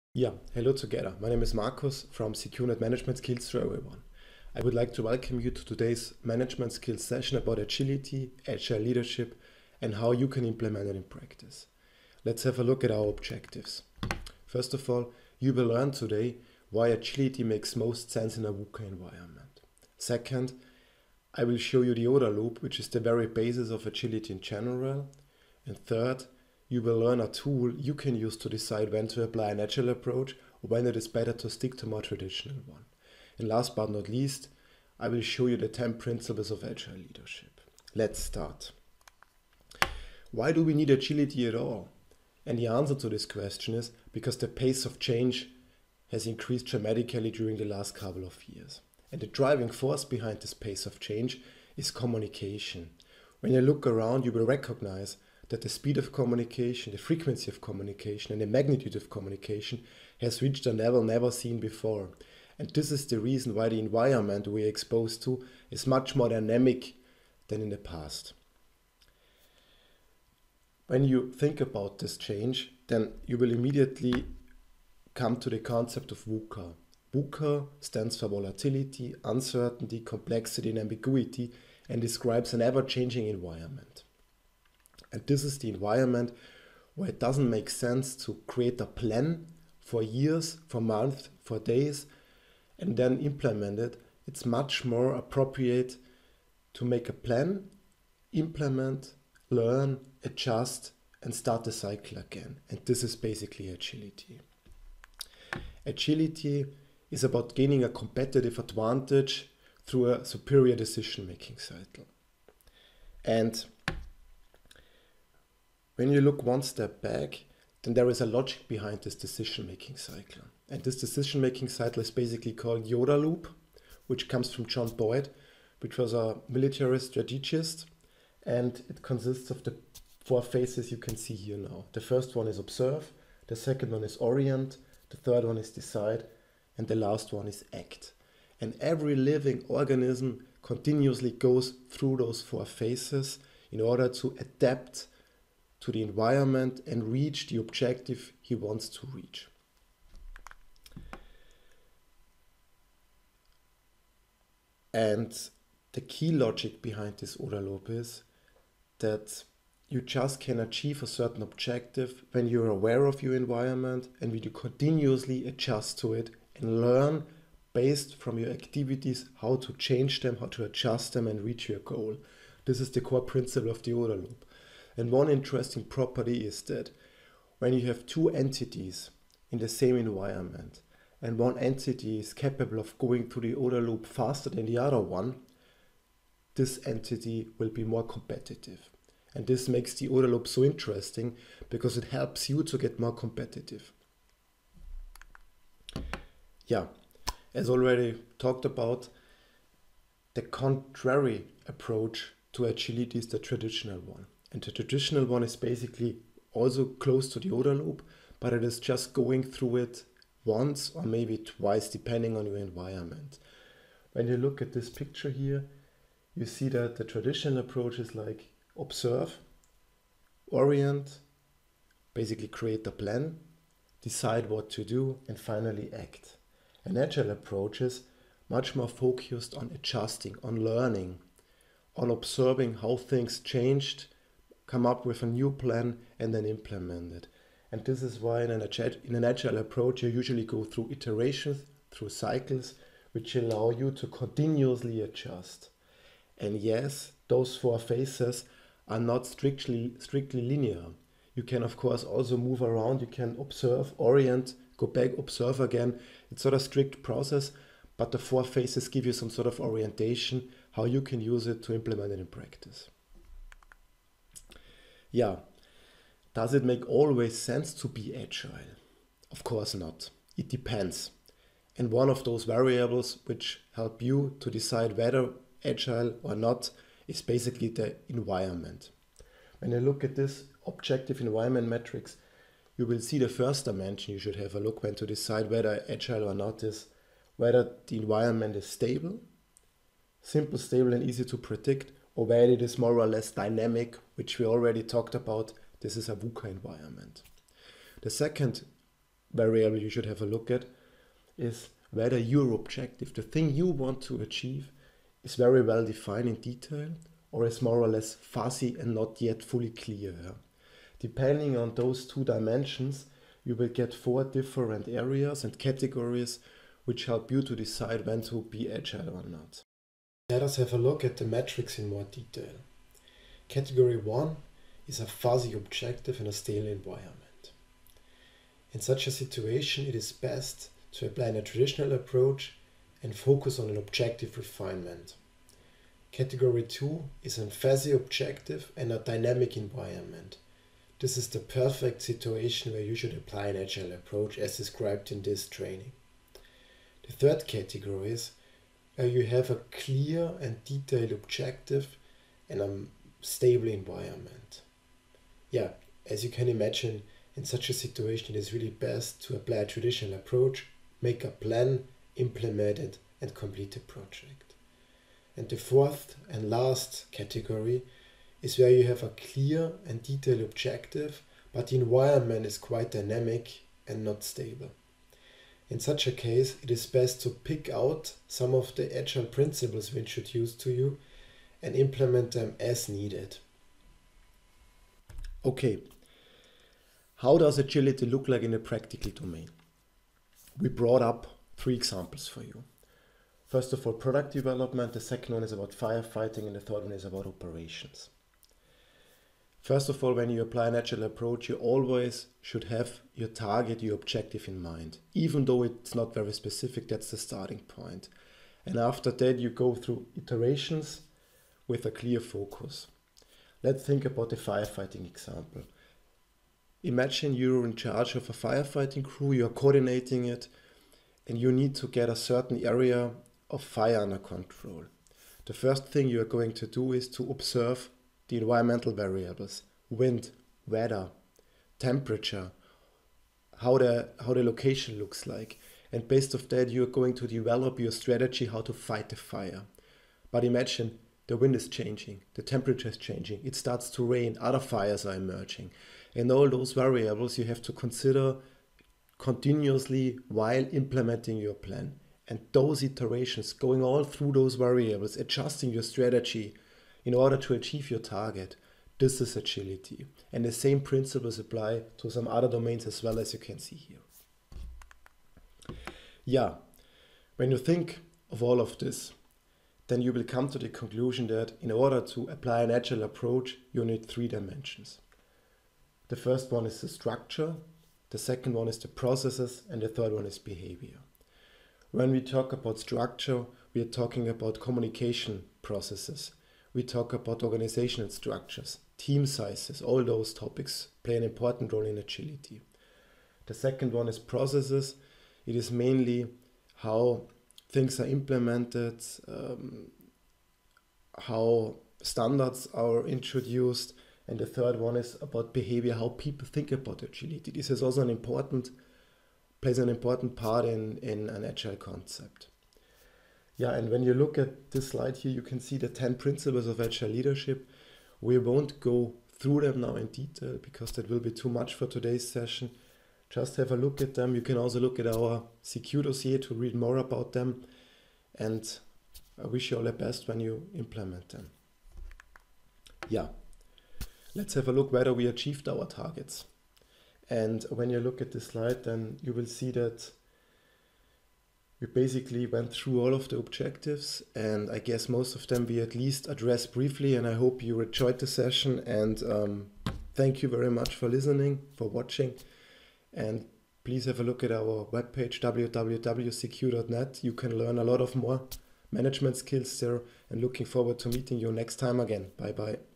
Yeah, hello together. My name is Markus from SecureNet Management Skills for Everyone. I would like to welcome you to today's management skills session about agility, agile leadership, and how you can implement it in practice. Let's have a look at our objectives. First of all, you will learn today why agility makes most sense in a VUCA environment. Second, I will show you the OODA loop, which is the very basis of agility in general. And third, you will learn a tool you can use to decide when to apply an agile approach or when it is better to stick to a more traditional one. And last but not least, I will show you the 10 principles of agile leadership. Let's start. Why do we need agility at all? And the answer to this question is because the pace of change has increased dramatically during the last couple of years. And the driving force behind this pace of change is communication. When you look around, you will recognize that the speed of communication, the frequency of communication, and the magnitude of communication has reached a level never seen before. And this is the reason why the environment we are exposed to is much more dynamic than in the past. When you think about this change, then you will immediately come to the concept of VUCA. VUCA stands for volatility, uncertainty, complexity, and ambiguity, and describes an ever-changing environment. And this is the environment where it doesn't make sense to create a plan for years, for months, for days, and then implement it. It's much more appropriate to make a plan, implement, learn, adjust, and start the cycle again. And this is basically agility. Agility is about gaining a competitive advantage through a superior decision-making cycle. And when you look one step back, then there is a logic behind this decision-making cycle. And this decision-making cycle is basically called the OODA loop, which comes from John Boyd, which was a military strategist. And it consists of the 4 phases you can see here now. The first one is observe, the second one is orient, the third one is decide, and the last one is act. And every living organism continuously goes through those 4 phases in order to adapt to the environment and reach the objective he wants to reach. And the key logic behind this OODA loop is that you just can achieve a certain objective when you're aware of your environment and when you continuously adjust to it and learn based from your activities how to change them, how to adjust them and reach your goal. This is the core principle of the OODA loop. And one interesting property is that when you have 2 entities in the same environment and one entity is capable of going through the OODA loop faster than the other one, this entity will be more competitive. And this makes the OODA loop so interesting because it helps you to get more competitive. Yeah, as already talked about, the contrary approach to agility is the traditional one. And the traditional one is basically also close to the OODA loop, but it is just going through it once or maybe twice depending on your environment. When you look at this picture here, you see that the traditional approach is like observe, orient, basically create a plan, decide what to do, and finally act. An agile approach is much more focused on adjusting, on learning, on observing how things changed, come up with a new plan, and then implement it. And this is why in an agile approach, you usually go through iterations, through cycles, which allow you to continuously adjust. And yes, those 4 phases are not strictly linear. You can, of course, also move around. You can observe, orient, go back, observe again. It's not a strict process, but the 4 phases give you some sort of orientation, how you can use it to implement it in practice. Yeah, does it make always sense to be agile? Of course not. It depends. And one of those variables which help you to decide whether agile or not is basically the environment. When you look at this objective environment metrics, you will see the first dimension you should have a look when to decide whether agile or not is whether the environment is stable, simple, stable and easy to predict, or whether it is more or less dynamic, which we already talked about. This is a VUCA environment. The second variable you should have a look at is whether your objective, the thing you want to achieve, is very well defined in detail or is more or less fuzzy and not yet fully clear. Depending on those two dimensions, you will get 4 different areas and categories which help you to decide when to be agile or not. Let us have a look at the metrics in more detail. Category 1 is a fuzzy objective in a stale environment. In such a situation, it is best to apply a traditional approach and focus on an objective refinement. Category 2 is a fuzzy objective and a dynamic environment. This is the perfect situation where you should apply an agile approach as described in this training. The third category is where you have a clear and detailed objective and a stable environment. As you can imagine, in such a situation it is really best to apply a traditional approach, make a plan, implement it and complete the project. And the fourth and last category is where you have a clear and detailed objective, but the environment is quite dynamic and not stable. In such a case, it is best to pick out some of the agile principles we introduced to you and implement them as needed. Okay, how does agility look like in a practical domain? We brought up 3 examples for you. First of all, product development, the second one is about firefighting, and the third one is about operations. First of all, when you apply an agile approach, you always should have your target, your objective in mind. Even though it's not very specific, that's the starting point. And after that, you go through iterations with a clear focus. Let's think about the firefighting example. Imagine you're in charge of a firefighting crew, you're coordinating it, and you need to get a certain area of fire under control. The first thing you are going to do is to observe the environmental variables, wind, weather, temperature, how the location looks like. And based on that, you are going to develop your strategy how to fight the fire. But imagine the wind is changing, the temperature is changing, it starts to rain, other fires are emerging. And all those variables you have to consider continuously while implementing your plan. And those iterations, going all through those variables, adjusting your strategy in order to achieve your target, this is agility. And the same principles apply to some other domains as well, as you can see here. When you think of all of this, then you will come to the conclusion that in order to apply an agile approach, you need 3 dimensions. The first one is the structure, the second one is the processes, and the third one is behavior. When we talk about structure, we are talking about communication processes. We talk about organizational structures, team sizes, all those topics play an important role in agility. The second one is processes. It is mainly how things are implemented, how standards are introduced. And the third one is about behavior, how people think about agility. This is also plays an important part in an agile concept. And when you look at this slide here, you can see the 10 principles of agile leadership. We won't go through them now in detail because that will be too much for today's session. Just have a look at them. You can also look at our CQ dossier to read more about them. And I wish you all the best when you implement them. Let's have a look whether we achieved our targets. And when you look at this slide, then you will see that we basically went through all of the objectives, and I guess most of them we at least addressed briefly, and I hope you enjoyed the session, and thank you very much for listening, for watching, and please have a look at our webpage www.cq.net. You can learn a lot of more management skills there, and looking forward to meeting you next time again. Bye bye.